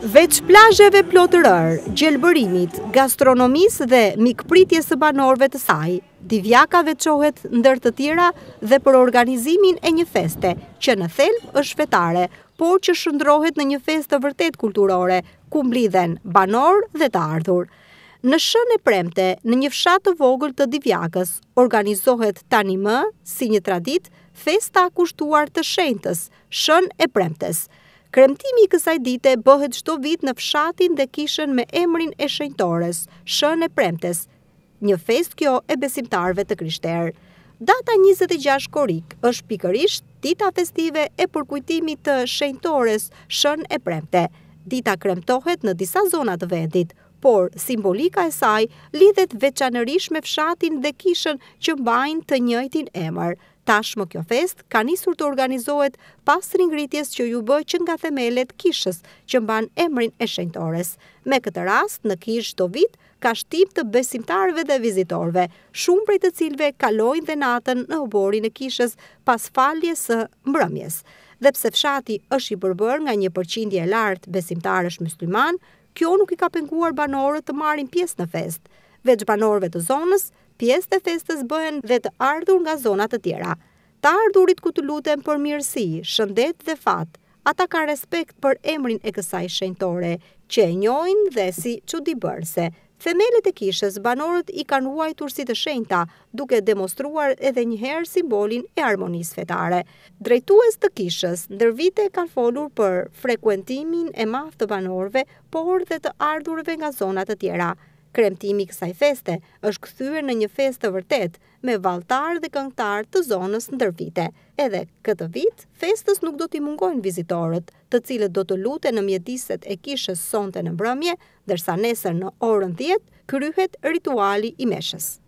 Veç plazheve plotëror, gjelbërimit, gastronomisë dhe mikpritjes së banorëve të saj, Divjaka veçohet ndër të tjera dhe për organizimin e një feste, që në thelb është fetare, por që shndrohet në një festë vërtet kulturore, ku mblidhen banor dhe të ardhur. Në Shën e Premte, në një fshat të vogël të Divjakës, organizohet tani më, si një traditë, festa kushtuar të shenjtës, Shën e Premtes. Kremtimi i kësaj dite bëhet çdo vit në fshatin dhe kishën me emrin e shenjtores, Shën e Premtes, një festë kjo e besimtarëve të krishterë. Data 26 korrik është pikërisht dita festive e përkujtimit të shenjtores Shën e Premte. Dita kremtohet në disa zona të vendit, por simbolika e saj lidhet veçanërisht me fshatin dhe kishën që mbajnë të njëjtin emër. Tashmë kjo fest ka nisur të organizohet pas ringritjes që ju bë që nga themelet kishës që mban emrin e shenjtores. Me këtë rast, në kishë çdo vit ka shtim të besimtarëve dhe vizitorëve, shumë prej të cilëve kalojnë dhe natën në oborin e kishës pas faljes së mbrëmjes. Dhe pse fshati është i përbërë nga një përqindje e lartë besimtarësh musliman, kjo nuk i ka penguar banorët të marrin pjesë në festë. Veç banorëve të zonës, pjesë të festës bëhen dhe të ardhur nga zona të tjera. Të ardhurit ku të luten për mirësi, shëndet dhe fat, ata ka respekt për emrin e kësaj shenjtore, që e njohin dhe si çuditbërëse. Themelet e kishës banorët i kanë ruajtur si të shenjta, duke demonstruar edhe një herë simbolin e harmonisë fetare. Drejtues të kishës ndër vite kanë folur për frekuentimin e madh të banorëve, por dhe të ardhurëve nga zona të tjera. Kremtimi i kësaj feste është kthyer në një festë të vërtet, me valltar dhe këngëtar të zonës ndër vite. Edhe këtë vit, festës nuk do t'i mungojnë vizitorët, të cilët do të luten në mjediset e kishës sonte në mbrëmje, ndërsa nesër në orën 10 kryhet rituali i meshës.